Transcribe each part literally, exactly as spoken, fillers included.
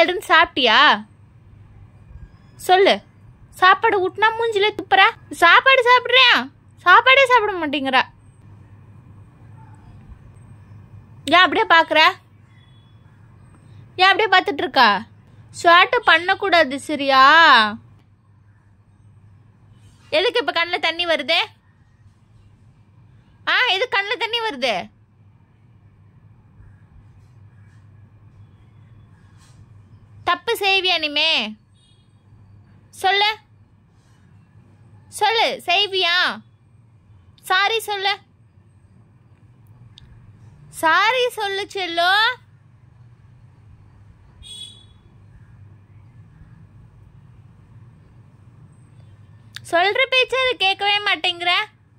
காலிலிருந்து சாப்பிட்டியா? சொல்லு. சாப்பாடு ஊட்டினா மூஞ்சில துப்புற. சாப்பாடு சாப்பிட்றியா? சாப்பாடே சாப்பிட மாட்டேங்கிறா. ஏன் அப்படியே பார்க்குற? ஏன் அப்படியே பார்த்துட்டு இருக்கா? ஷார்ட்டு பண்ணக்கூடாது சரியா? எதுக்கு இப்போ கண்ணில் தண்ணி வருது? ஆ எது கண்ணில் தண்ணி வருது? தப்பு செய்வியா இனிமே? சொல்லு சொல்லு, செய்வியா? சாரி சொல்லு. சாரி சொல்லு செல்லோ. சொல்ற பேச்சு அது கேட்கவே மாட்டேங்கிற.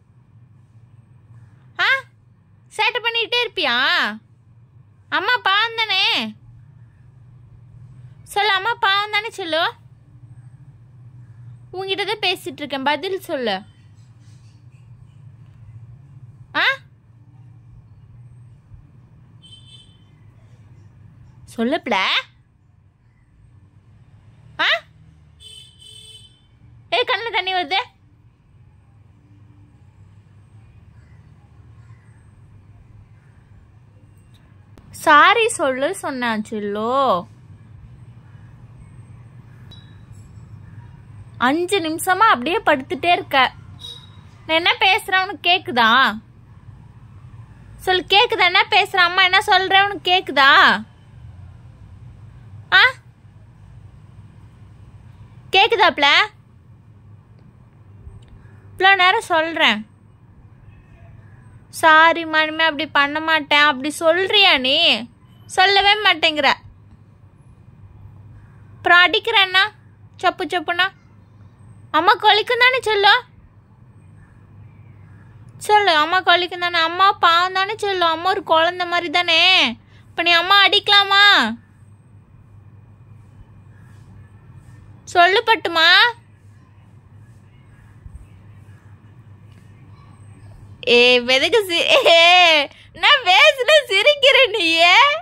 ஆ சேட்டை பண்ணிட்டே இருப்பியா? அம்மா பாவம் தானே? சொல்லு, அம்மா பாவம் தானே சொல்லு. உங்ககிட்ட தான் பேசிட்டு இருக்கேன், பதில் சொல்லு. ஆ சொல்லுப்ல. ஆ ஏ கண்ணில் தண்ணி வருது. சாரி சொல்லு சொன்னாச்சுல்லோ. அஞ்சு நிமிஷமா அப்படியே படுத்துட்டே இருக்க. நான் என்ன பேசுறேன் உனக்கு கேக்குதா? சொல்லு, கேக்குதா? என்ன பேசுற? அம்மா என்ன சொல்ற உனக்கு கேக்குதா? ஆ கேக்குதாப்ல? இவ்வளோ நேரம் சொல்றேன் சாரி மனுமே அப்படி பண்ண மாட்டேன் அப்படி சொல்றியா? நீ சொல்லவே மாட்டேங்கிற. அப்புறம் அடிக்கிறேன்னா சப்பு சப்புனா அம்மா கொலிக்கும் தானே சொல்லு. சொல்லு, அம்மா கொலிக்கும் தானே? அம்மா பாவம் தானே சொல்லு. அம்மா ஒரு குழந்தை மாதிரி தானே. இப்போ நீ அம்மா அடிக்கலாமா? சொல்லு பட்டுமா. ஏ வெதுக்கு சி நான் பேசுன சிரிக்கிற நீயே.